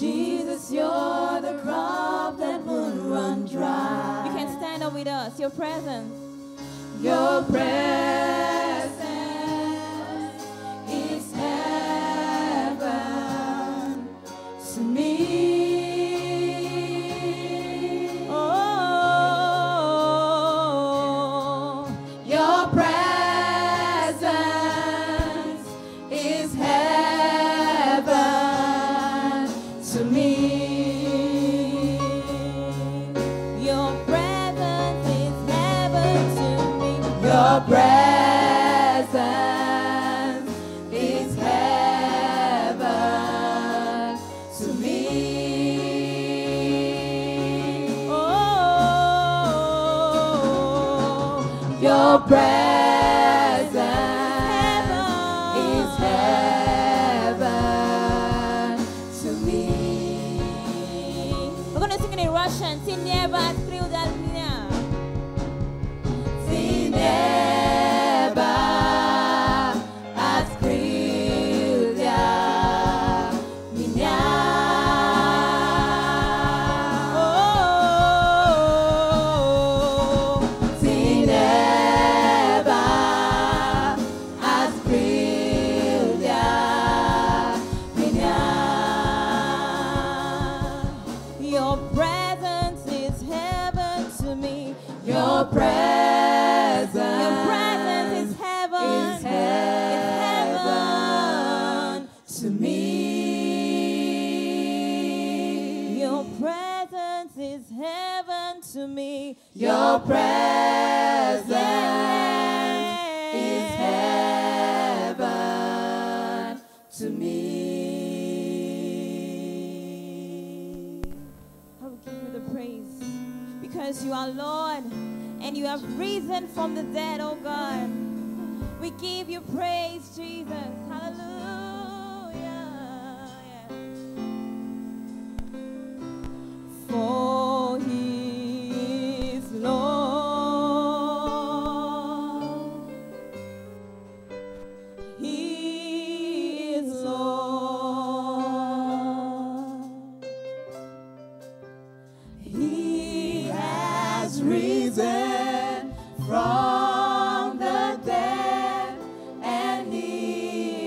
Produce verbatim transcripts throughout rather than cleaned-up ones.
Jesus, you're the rock that won't run dry. You can stand up with us. Your presence. Your presence is heaven to me. Oh, your presence is heaven to me. your presence is heaven to me. Your presence is heaven to me. Oh, Your presence is heaven to me. we're gonna sing it in Russian. Ты небо открыл для меня. Ты небо открыл для меня. Oh, Ты небо открыл для меня. your presence is heaven to me. Your presence, Your presence is heaven. is heaven to me. Your presence is heaven to me. Your presence is heaven to me. I will give you the praise because you are Lord and you have risen from the dead, oh God. We give you praise, Jesus. Hallelujah. Yeah. For He is Lord. He is Lord. He has risen from the dead, and He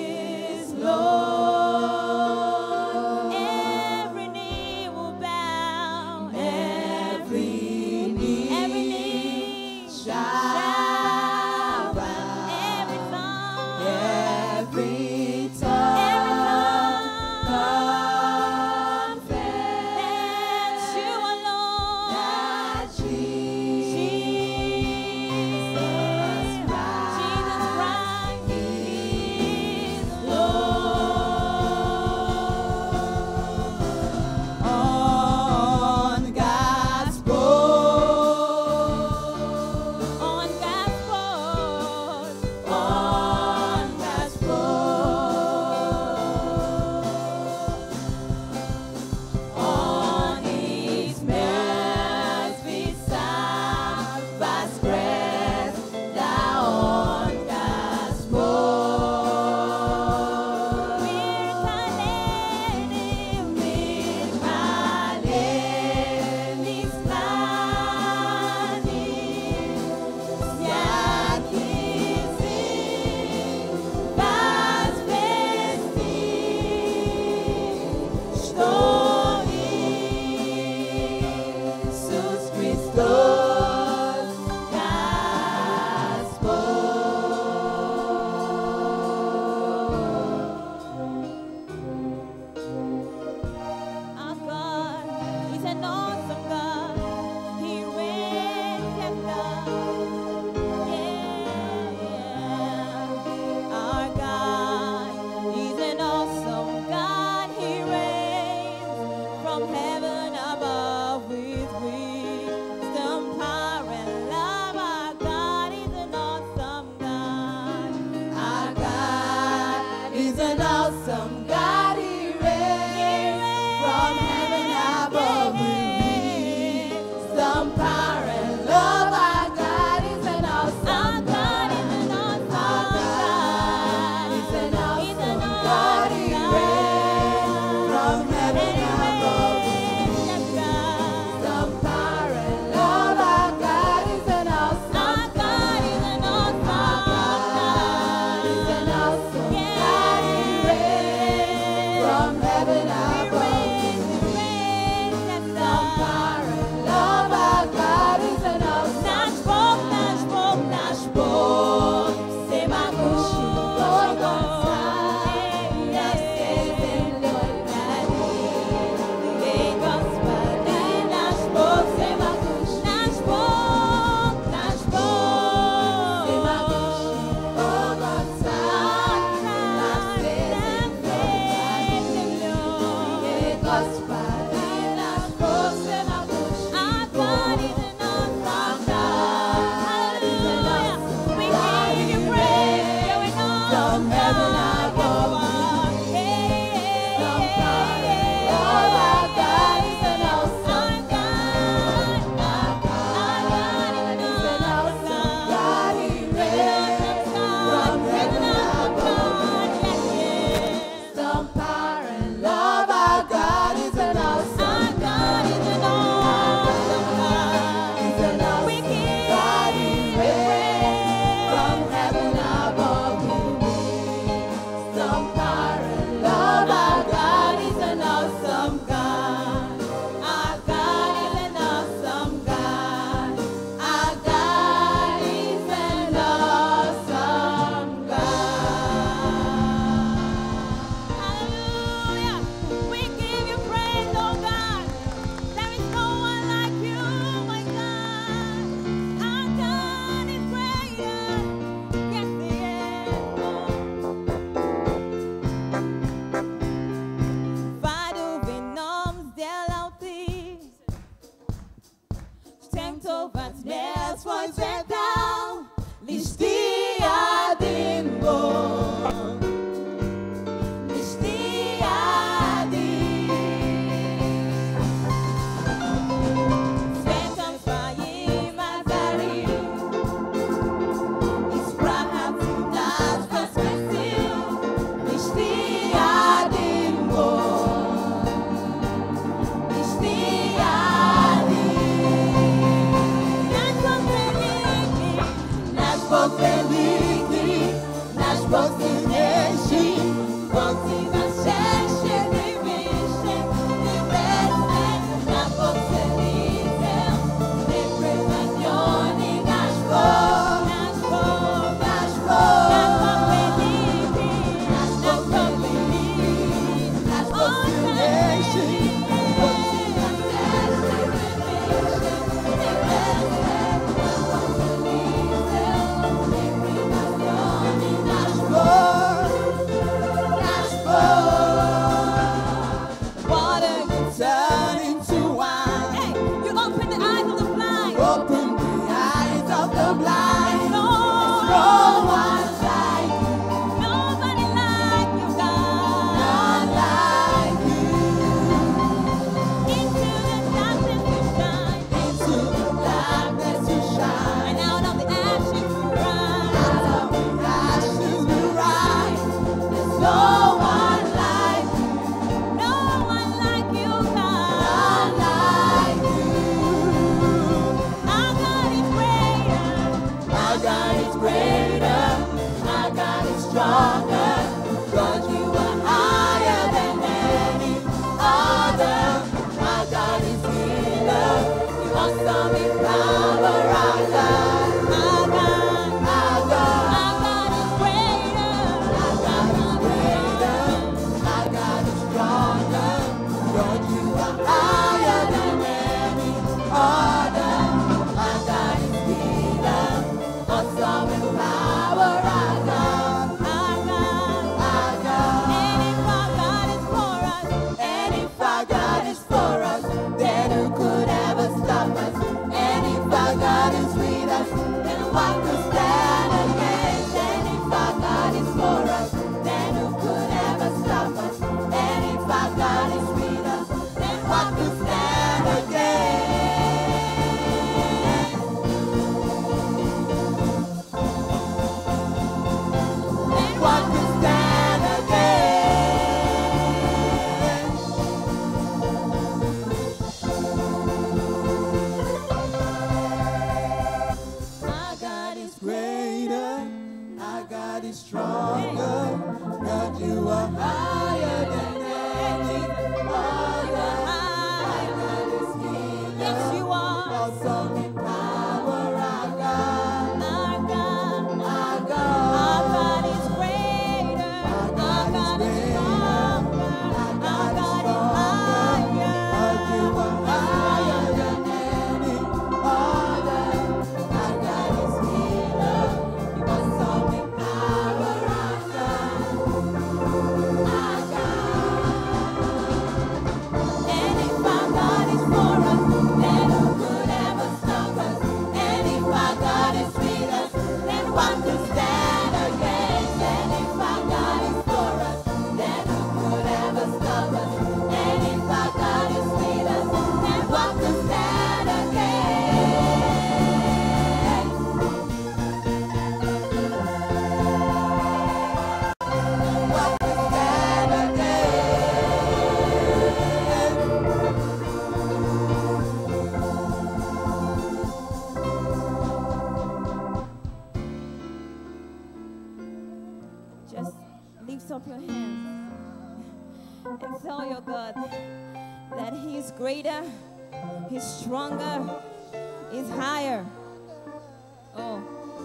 tell your God that He's greater, He's stronger, He's higher. Oh.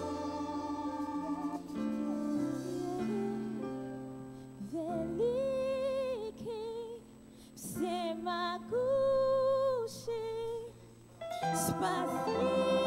Великий, всемогущий, Спаситель.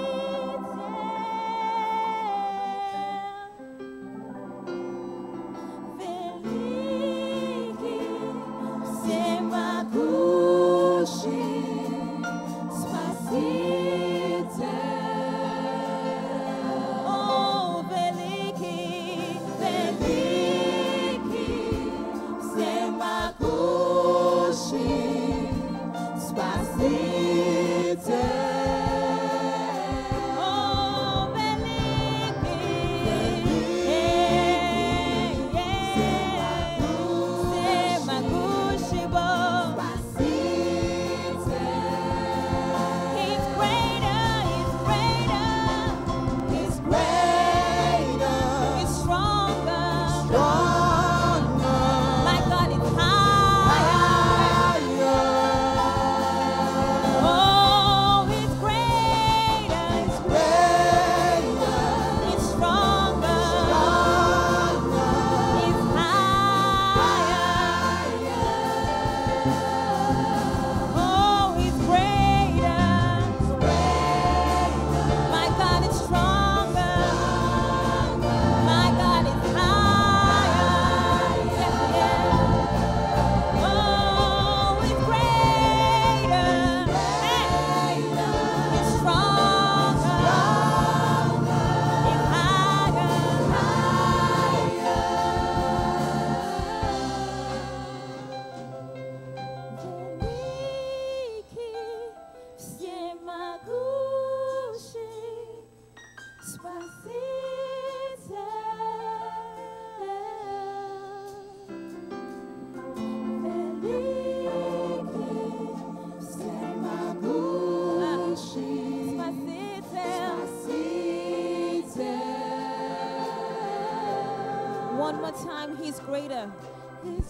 One more time, He's greater. He's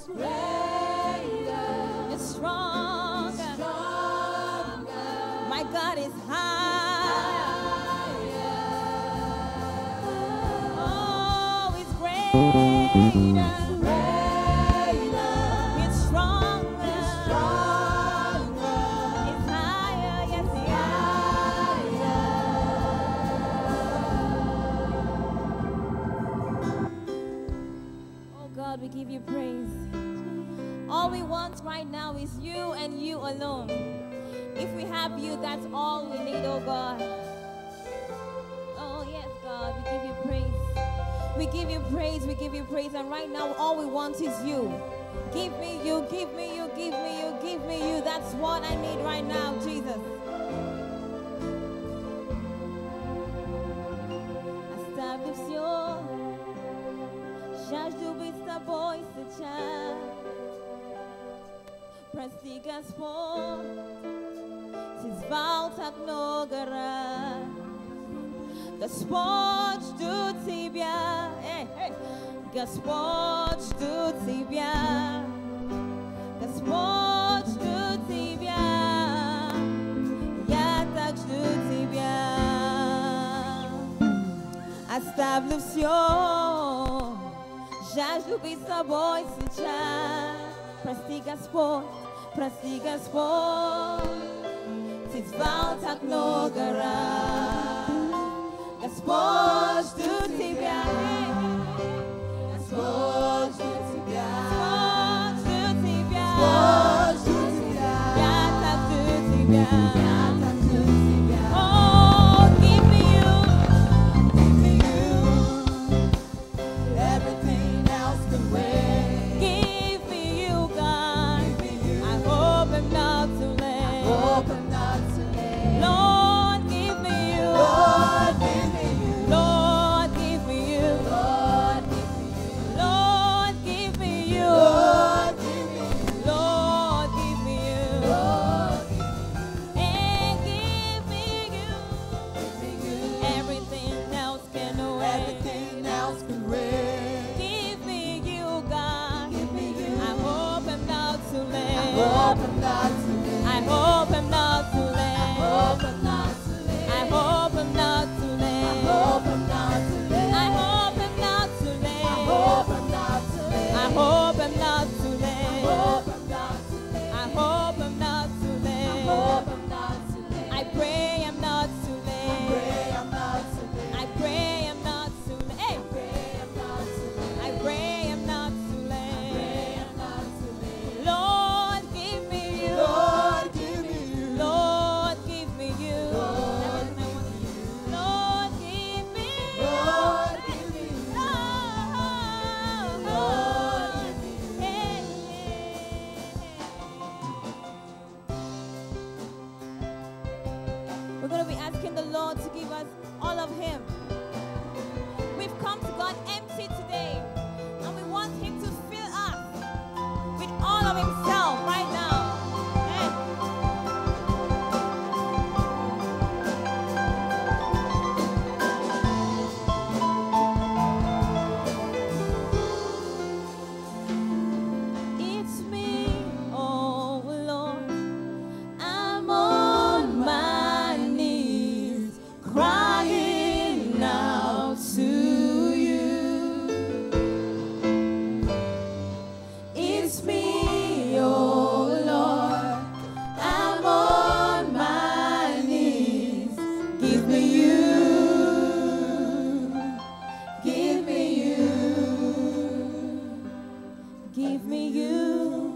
greater. He's stronger. He's stronger. My God is higher. Oh, He's greater. He's stronger. He's stronger. He's higher. Yes, He is. Oh God, we give You praise. All we want right now is You and You alone. If we have You, that's all we need, oh God. Oh yes, God, we give You praise. We give You praise, we give You praise. And right now, all we want is You. Give me You, give me You, give me You, give me You. That's what I need right now, Jesus. Оставлю все, жажду быть с Тобой сейчас. Прости, Господь, Ты звал так много раз. Господь, жду Тебя, эй, эй. Господь, жду Тебя, Господь, жду Тебя, я так жду Тебя. Оставлю все, жажду быть с Тобой сейчас. Прости, Господь, прости, Господь, Ты звал так много раз. Господь, жду Тебя, Господь, жду Тебя, Господь, жду Тебя, Господь, жду Тебя, я так жду Тебя, я так жду Тебя. Oh, give me You, Give me You. Everything else can wait. give me You, God. Give me You. I hope I'm not too late. Hope I'm not too late. Lord, give me You. Lord, give me You. Lord, give me You. Lord, give me You. Lord, give me You. Lord, give me You. Lord, give me You. Lord, give me You. hope I'm not too late. I hope I'm not too late. Hope I'm not too late. I hope I'm not too late. Hope I'm not too late. I hope I'm not too late. Hope I'm not too late. I hope I'm not too late. Hope I'm not too late. I hope I'm not too late. Hope I'm not too late. I pray I'm not too late. Pray I'm not too late. I pray I'm not too late. Hey. Pray I'm not too late. I pray I'm not too late. Pray I'm not too late. Lord, give me you. Lord, give me you. Lord, give me you. Lord, Lord, give me you. Lord, give me you. Lord, Lord, give me you. hey, hey. We're going to be asking the Lord to give us all of Him. We've come to God empty today, and we want Him to fill us with all of Himself right now. Hey. It's me, oh Lord. I'm on my knees, crying out to you. It's me, oh Lord. I'm on my knees. Give me you. Give me you. Give me you.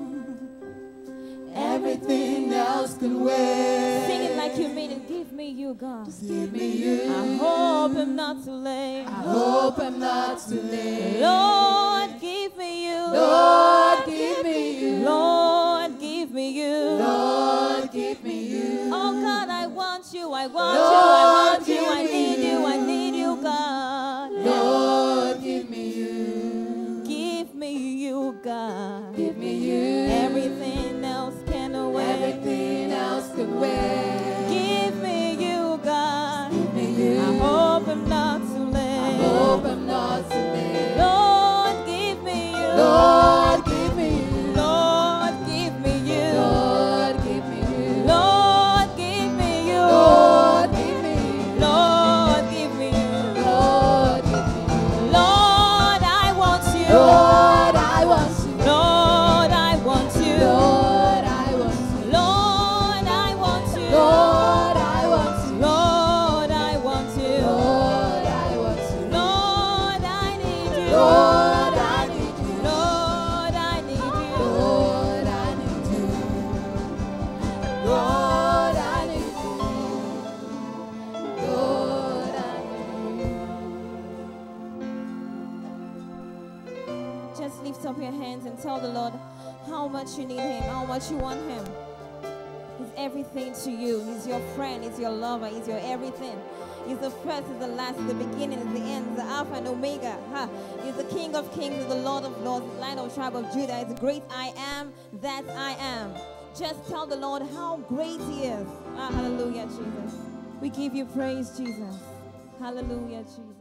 Everything else can wait. Sing it like you mean it. Give me you, God. Give me you. I hope I'm not too late. I hope I'm not too late. Lord, give me you. Lord, give me you. Lord, give me you. Lord, give me you. Oh God, I want you. I want Lord, you. I want you. give I me need you. you. I need you, God. Lord, give me you. Give me you, God. Give me you. Everything else can wait. Everything else can wait. Give me you, God. Give me you. I hope I'm not too late. Hope I'm not too late. Lord, give me you. Lord, give me you. Lord, give me you. Lord, give me you. Lord, give me you. Lord, give me you. Lord, give me you. Lord, give me you. Lord, I want you. Lord, I want you. Lord, I want you. Lord, I want you. Lord, I want you. Lord, I want you. Lord, I want you. Lord, I want you. Lord, I need you. Lord, I need you. Lord, I need you. Lord, I need you. Lord, I need you. Lord, I need you. Just lift up your hands and tell the Lord how much you need Him, how much you want Him. He's everything to you. He's your friend. He's your lover. He's your everything. He's the first, he's the last, he's the beginning, he's the end, he's the Alpha and Omega. Ha. He's the King of kings, he's the Lord of lords, the Lion of the tribe of Judah. He's the great I am that I am. Just tell the Lord how great He is. Ah, hallelujah, Jesus. We give you praise, Jesus. Hallelujah, Jesus.